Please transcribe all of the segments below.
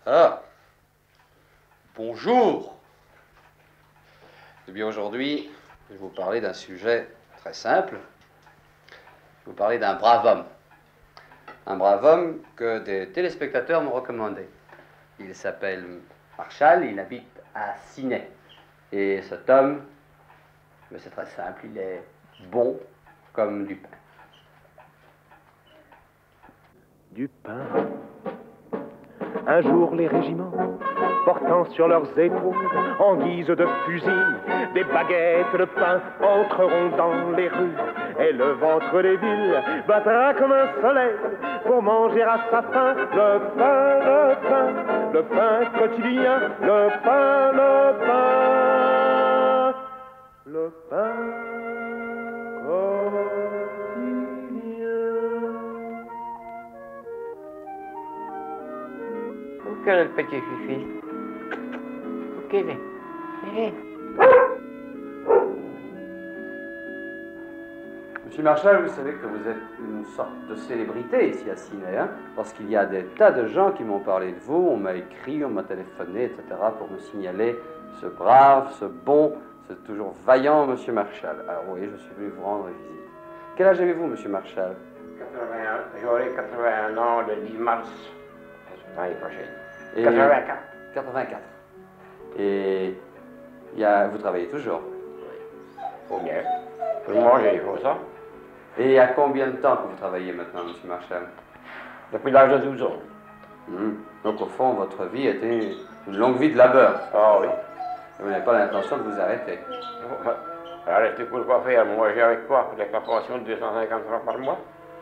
Ah, bonjour. Eh bien aujourd'hui, je vais vous parler d'un sujet très simple. Je vais vous parler d'un brave homme. Un brave homme que des téléspectateurs m'ont recommandé. Il s'appelle Marshall, il habite à Sydney. Et cet homme, c'est très simple, il est bon comme du pain. Du pain. Un jour les régiments, portant sur leurs épaules, en guise de fusil, des baguettes de pain entreront dans les rues. Et le ventre des villes battra comme un soleil pour manger à sa faim le pain, le pain, le pain quotidien, le pain, le pain, le pain quotidien. Quel est le petit fifi? Quel est? Monsieur Marshall, vous savez que vous êtes une sorte de célébrité ici à Sydney, hein, parce qu'il y a des tas de gens qui m'ont parlé de vous, on m'a écrit, on m'a téléphoné, etc., pour me signaler ce brave, ce bon, ce toujours vaillant Monsieur Marshall. Alors oui, je suis venu vous rendre visite. Quel âge avez-vous, Monsieur Marshall? 81, j'aurai 81 ans le 10 mars l'année prochaine. Et 84. 84. Et vous travaillez toujours? Oui. Faut bien. Pour manger, il faut ça. Et il y a combien de temps que vous travaillez maintenant, Monsieur Marshall? Depuis l'âge de 12 ans. Donc au fond, votre vie était une longue vie de labeur. Ah oui. Et vous n'avez pas l'intention de vous arrêter. Arrêtez pour quoi faire? Moi, j'ai avec quoi? Avec la pension de 250 francs par mois.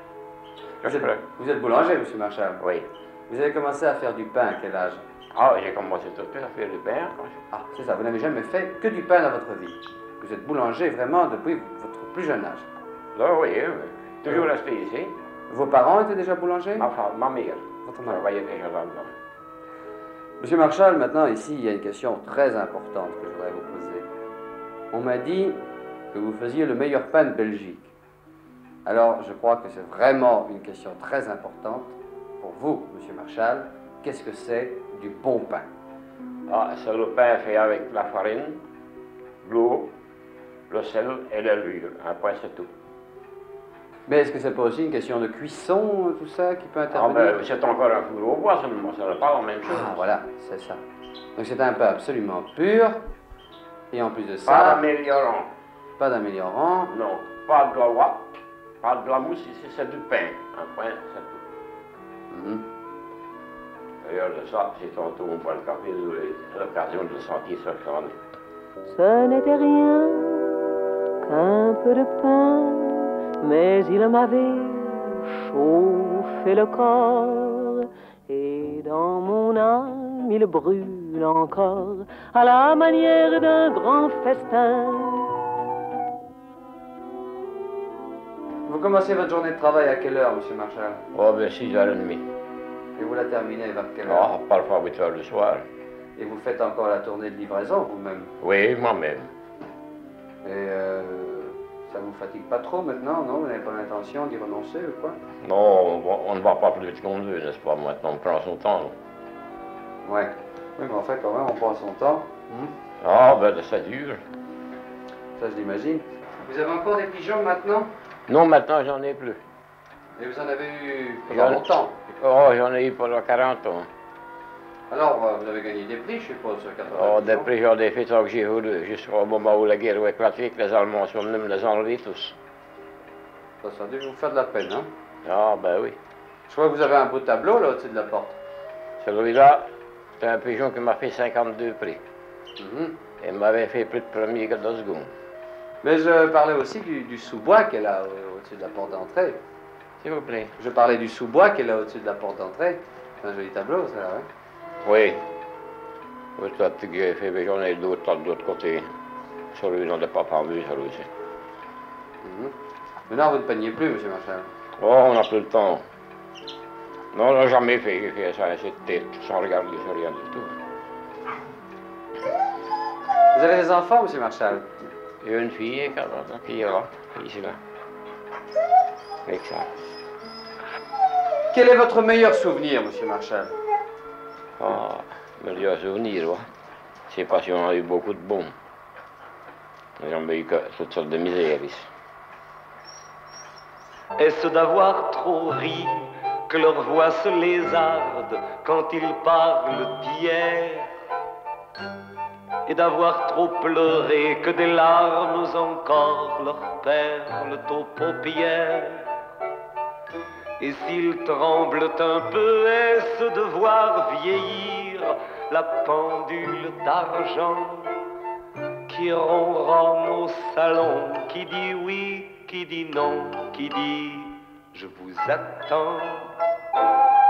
Vous êtes boulanger, Monsieur Marshall? Oui. Vous avez commencé à faire du pain à quel âge? Ah, j'ai commencé tout de suite à faire du pain. Ah, c'est ça, vous n'avez jamais fait que du pain dans votre vie. Vous êtes boulanger vraiment depuis votre plus jeune âge. Là, oui, toujours resté ici. Vos parents étaient déjà boulangers? Ma mère. Votre mère. Travaillait déjà là-dedans. Monsieur Marshall, maintenant, ici, il y a une question très importante que je voudrais vous poser. On m'a dit que vous faisiez le meilleur pain de Belgique. Alors, je crois que c'est vraiment une question très importante pour vous, Monsieur Marshall. Qu'est-ce que c'est du bon pain? Ah, c'est le pain fait avec la farine, l'eau, le sel et le levure. Après, c'est tout. Mais est-ce que c'est pas aussi une question de cuisson, tout ça, qui peut Ah, intervenir? ben, c'est encore un four au bois seulement, ça n'est pas la même chose. Ah, voilà, c'est ça. Donc c'est un pain absolument pur, et en plus de ça... Pas d'améliorant. Pas d'améliorant. Non, pas de la ouate, pas de la mousse, ici c'est du pain. Après, c'est tout. D'ailleurs, de ça, si tantôt on boit le café, vous avez l'occasion de le sentir sur le crâne. Ce n'était rien qu'un peu de pain, mais il m'avait chauffé le corps, et dans mon âme il brûle encore à la manière d'un grand festin. Vous commencez votre journée de travail à quelle heure, Monsieur Marshall? Oh, ben 6h30. Et vous la terminez vers quelle heure? Ah, parfois 8h le soir. Et vous faites encore la tournée de livraison vous-même? Oui, moi-même. Et ça vous fatigue pas trop maintenant, non? Vous n'avez pas l'intention d'y renoncer ou quoi? Non, on ne va pas plus vite qu'on veut, n'est-ce pas? Maintenant, on prend son temps. Ouais. Oui, mais en fait, quand même, on prend son temps. Ah, ben ça dure. Ça, je l'imagine. Vous avez encore des pigeons maintenant? Non, maintenant, j'en ai plus. Et vous en avez eu pendant longtemps? Oh, j'en ai eu pendant 40 ans. Alors, vous avez gagné des prix, je suppose, sur 80 Oh, pigeons. des prix, j'en ai fait tant que j'ai voulu, jusqu'au moment où la guerre a éclaté, que les Allemands sont venus me les enlever tous. Ça a dû vous faire de la peine, hein? Ah, ben oui. Je vois que vous avez un beau tableau, là, au-dessus de la porte. Celui-là, c'est un pigeon qui m'a fait 52 prix. Et m'avait fait plus de premier que de second. Mais je parlais aussi du sous-bois qui est là, au-dessus de la porte d'entrée. S'il vous plaît. Je parlais du sous-bois qui est là, au-dessus de la porte d'entrée. C'est un joli tableau, ça, hein? Oui. Oui, c'est un petit que j'ai fait, mais j'en ai d'autres de l'autre côté. Celui-là, on n'a pas parlé, celui aussi. Maintenant, vous ne peignez plus, Monsieur Marshall. Oh, on n'a plus le temps. Non, on n'a jamais fait. J'ai fait ça à cette tête, sans regarder sur rien du tout. Vous avez des enfants, Monsieur Marshall? J'ai une fille qui est là, ici, là. Avec ça. Quel est votre meilleur souvenir, Monsieur Marshall? Ah, meilleur souvenir, ouais. C'est parce qu'on a eu beaucoup de bons. Ils ont eu toutes sortes de misères ici. Est-ce d'avoir trop ri que leur voix se lézarde quand ils parlent d'hier, et d'avoir trop pleuré que des larmes encore leur perlent aux paupières? Et s'ils tremblent un peu, est-ce de voir vieillir la pendule d'argent qui ronronne au salon, qui dit oui, qui dit non, qui dit je vous attends?